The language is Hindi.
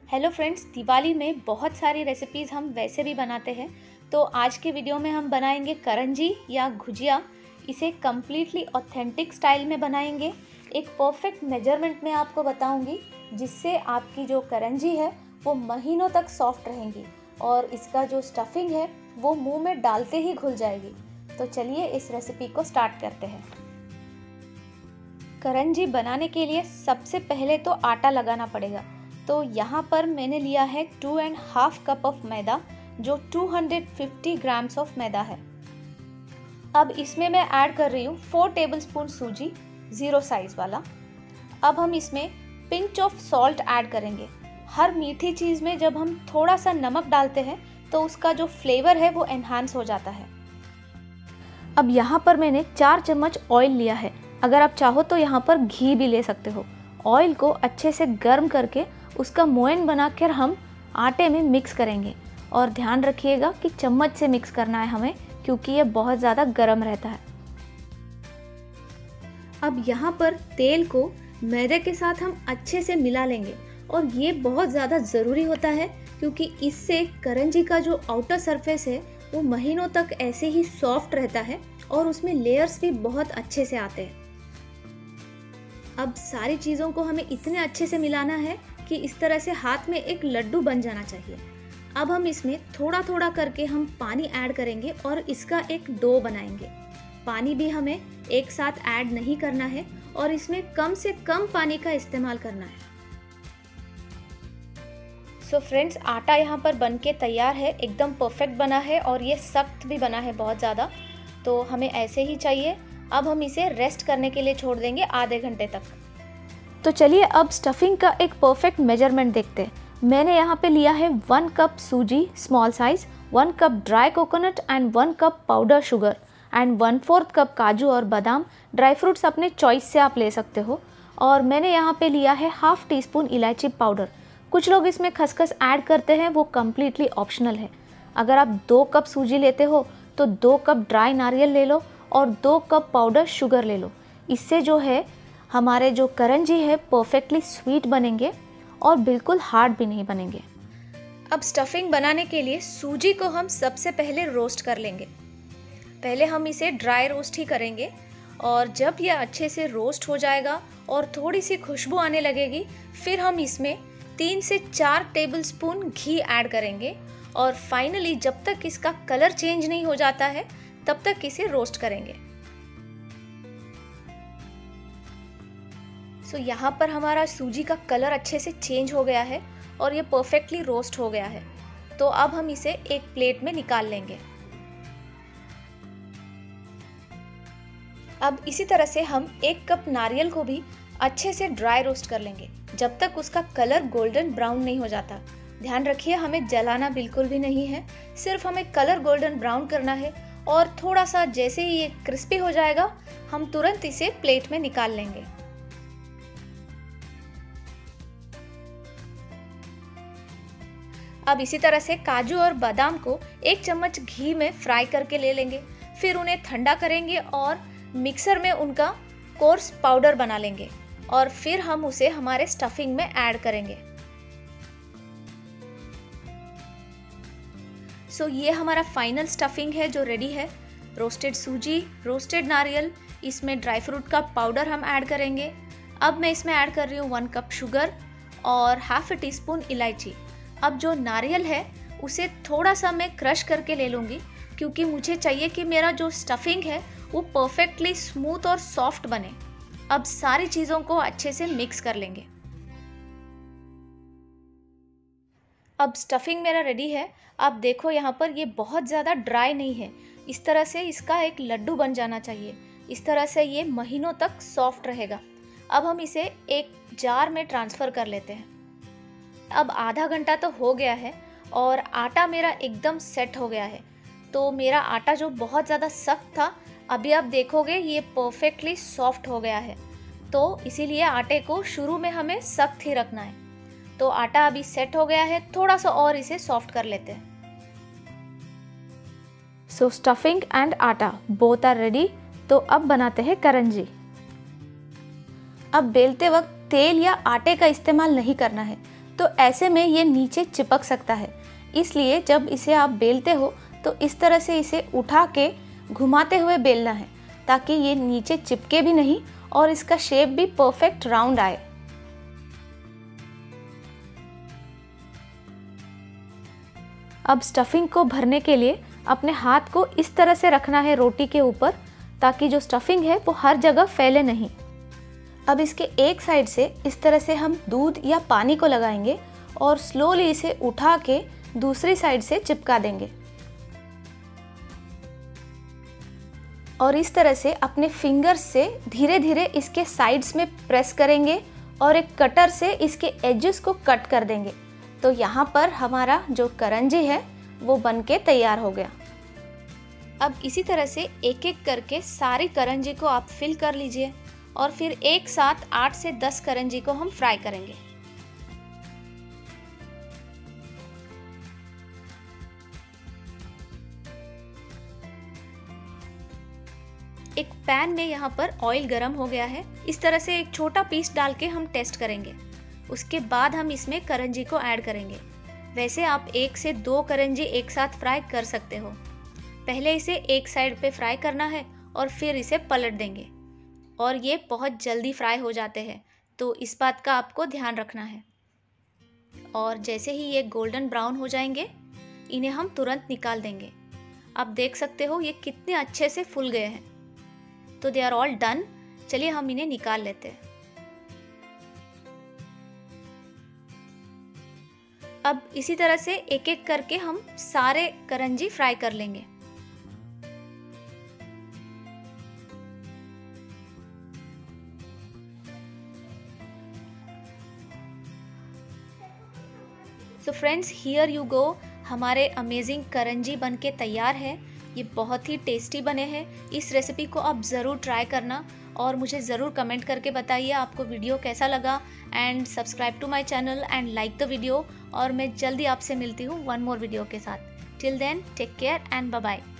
हेलो फ्रेंड्स, दिवाली में बहुत सारी रेसिपीज़ हम वैसे भी बनाते हैं। तो आज के वीडियो में हम बनाएंगे करंजी या गुजिया। इसे कम्प्लीटली ऑथेंटिक स्टाइल में बनाएंगे। एक परफेक्ट मेजरमेंट में आपको बताऊंगी, जिससे आपकी जो करंजी है वो महीनों तक सॉफ्ट रहेंगी और इसका जो स्टफिंग है वो मुंह में डालते ही घुल जाएगी। तो चलिए इस रेसिपी को स्टार्ट करते हैं। करंजी बनाने के लिए सबसे पहले तो आटा लगाना पड़ेगा। तो यहाँ पर मैंने लिया है 2.5 कप ऑफ मैदा, जो 250 ग्राम्स ऑफ मैदा है। अब इसमें मैं ऐड कर रही हूँ 4 टेबलस्पून सूजी, 0 साइज वाला। अब हम इसमें पिंच ऑफ सॉल्ट ऐड करेंगे। हर मीठी चीज़ में जब हम थोड़ा सा नमक डालते हैं तो उसका जो फ्लेवर है वो एनहांस हो जाता है। अब यहाँ पर मैंने 4 चम्मच ऑयल लिया है। अगर आप चाहो तो यहाँ पर घी भी ले सकते हो। ऑयल को अच्छे से गर्म करके उसका मोयन बनाकर हम आटे में मिक्स करेंगे। और ध्यान रखिएगा कि चम्मच से मिक्स करना है हमें, क्योंकि ये बहुत ज़्यादा गर्म रहता है। अब यहाँ पर तेल को मैदे के साथ हम अच्छे से मिला लेंगे। और ये बहुत ज़्यादा ज़रूरी होता है, क्योंकि इससे करंजी का जो आउटर सरफेस है वो महीनों तक ऐसे ही सॉफ्ट रहता है और उसमें लेयर्स भी बहुत अच्छे से आते हैं। अब सारी चीज़ों को हमें इतने अच्छे से मिलाना है कि इस तरह से हाथ में एक लड्डू बन जाना चाहिए। अब हम इसमें थोड़ा थोड़ा करके हम पानी ऐड करेंगे और इसका एक डो बनाएंगे। पानी भी हमें एक साथ ऐड नहीं करना है और इसमें कम से कम पानी का इस्तेमाल करना है। सो फ्रेंड्स, आटा यहाँ पर बनके तैयार है। एकदम परफेक्ट बना है और ये सख्त भी बना है बहुत ज़्यादा। तो हमें ऐसे ही चाहिए। अब हम इसे रेस्ट करने के लिए छोड़ देंगे आधे घंटे तक। तो चलिए अब स्टफिंग का एक परफेक्ट मेजरमेंट देखते हैं। मैंने यहाँ पे लिया है 1 कप सूजी small size, 1 cup dry coconut and 1 cup powder sugar and 1/4 cup काजू और बादाम। ड्राई फ्रूट्स अपने चॉइस से आप ले सकते हो। और मैंने यहाँ पे लिया है 1/2 टीस्पून इलायची पाउडर। कुछ लोग इसमें खसखस ऐड करते हैं, वो कम्प्लीटली ऑप्शनल है। अगर आप 2 कप सूजी लेते हो तो 2 कप ड्राई नारियल ले लो और 2 कप पाउडर शुगर ले लो। इससे जो है हमारे जो करंजी है परफेक्टली स्वीट बनेंगे और बिल्कुल हार्ड भी नहीं बनेंगे। अब स्टफिंग बनाने के लिए सूजी को हम सबसे पहले रोस्ट कर लेंगे। पहले हम इसे ड्राई रोस्ट ही करेंगे और जब यह अच्छे से रोस्ट हो जाएगा और थोड़ी सी खुशबू आने लगेगी, फिर हम इसमें 3 से 4 टेबलस्पून घी ऐड करेंगे। और फाइनली जब तक इसका कलर चेंज नहीं हो जाता है तब तक इसे रोस्ट करेंगे। सो यहाँ पर हमारा सूजी का कलर अच्छे से चेंज हो गया है और ये परफेक्टली रोस्ट हो गया है। तो अब हम इसे एक प्लेट में निकाल लेंगे। अब इसी तरह से हम 1 कप नारियल को भी अच्छे से ड्राई रोस्ट कर लेंगे, जब तक उसका कलर गोल्डन ब्राउन नहीं हो जाता। ध्यान रखिए, हमें जलाना बिल्कुल भी नहीं है, सिर्फ हमें कलर गोल्डन ब्राउन करना है। और थोड़ा सा जैसे ही ये क्रिस्पी हो जाएगा, हम तुरंत इसे प्लेट में निकाल लेंगे। अब इसी तरह से काजू और बादाम को 1 चम्मच घी में फ्राई करके ले लेंगे। फिर उन्हें ठंडा करेंगे और मिक्सर में उनका कोर्स पाउडर बना लेंगे। और फिर हम उसे हमारे स्टफिंग में ऐड करेंगे। सो ये हमारा फाइनल स्टफिंग है जो रेडी है। रोस्टेड सूजी, रोस्टेड नारियल, इसमें ड्राई फ्रूट का पाउडर हम ऐड करेंगे। अब मैं इसमें ऐड कर रही हूँ 1 कप शुगर और 1/2 टीस्पून इलायची। अब जो नारियल है उसे थोड़ा सा मैं क्रश करके ले लूँगी, क्योंकि मुझे चाहिए कि मेरा जो स्टफिंग है वो परफेक्टली स्मूथ और सॉफ्ट बने। अब सारी चीज़ों को अच्छे से मिक्स कर लेंगे। अब स्टफिंग मेरा रेडी है। आप देखो यहाँ पर ये बहुत ज़्यादा ड्राई नहीं है। इस तरह से इसका एक लड्डू बन जाना चाहिए। इस तरह से ये महीनों तक सॉफ्ट रहेगा। अब हम इसे एक जार में ट्रांसफ़र कर लेते हैं। अब आधा घंटा तो हो गया है और आटा मेरा एकदम सेट हो गया है। तो मेरा आटा जो बहुत ज़्यादा सख्त था, अभी आप देखोगे ये परफेक्टली सॉफ्ट हो गया है। तो इसीलिए आटे को शुरू में हमें सख्त ही रखना है। तो आटा अभी सेट हो गया है, थोड़ा सा और इसे सॉफ्ट कर लेते हैं। सो स्टफिंग एंड आटा बोथ आर रेडी। तो अब बनाते हैं करंजी। अब बेलते वक्त तेल या आटे का इस्तेमाल नहीं करना है। तो ऐसे में ये नीचे चिपक सकता है। इसलिए जब इसे आप बेलते हो तो इस तरह से इसे उठा के घुमाते हुए बेलना है, ताकि ये नीचे चिपके भी नहीं और इसका शेप भी परफेक्ट राउंड आए। अब स्टफिंग को भरने के लिए अपने हाथ को इस तरह से रखना है रोटी के ऊपर, ताकि जो स्टफिंग है वो हर जगह फैले नहीं। अब इसके एक साइड से इस तरह से हम दूध या पानी को लगाएंगे और स्लोली इसे उठा के दूसरी साइड से चिपका देंगे। और इस तरह से अपने फिंगर्स से धीरे धीरे इसके साइड्स में प्रेस करेंगे और एक कटर से इसके एजेस को कट कर देंगे। तो यहाँ पर हमारा जो करंजी है वो बनके तैयार हो गया। अब इसी तरह से एक एक करके सारी करंजी को आप फिल कर लीजिए और फिर एक साथ 8 से 10 करंजी को हम फ्राई करेंगे। एक पैन में यहाँ पर ऑयल गरम हो गया है। इस तरह से एक छोटा पीस डाल के हम टेस्ट करेंगे। उसके बाद हम इसमें करंजी को ऐड करेंगे। वैसे आप 1 से 2 करंजी एक साथ फ्राई कर सकते हो। पहले इसे एक साइड पे फ्राई करना है और फिर इसे पलट देंगे, और ये बहुत जल्दी फ्राई हो जाते हैं, तो इस बात का आपको ध्यान रखना है। और जैसे ही ये गोल्डन ब्राउन हो जाएंगे, इन्हें हम तुरंत निकाल देंगे। आप देख सकते हो ये कितने अच्छे से फूल गए हैं। तो दे आर ऑल डन। चलिए हम इन्हें निकाल लेते हैं। अब इसी तरह से एक एक करके हम सारे करंजी फ्राई कर लेंगे। So friends, here you go, हमारे अमेजिंग करंजी बनके तैयार है। ये बहुत ही टेस्टी बने हैं। इस रेसिपी को आप ज़रूर ट्राई करना और मुझे ज़रूर कमेंट करके बताइए आपको वीडियो कैसा लगा। And subscribe to my channel and like the video. और मैं जल्दी आपसे मिलती हूँ वन मोर वीडियो के साथ। Till then, take care and bye bye.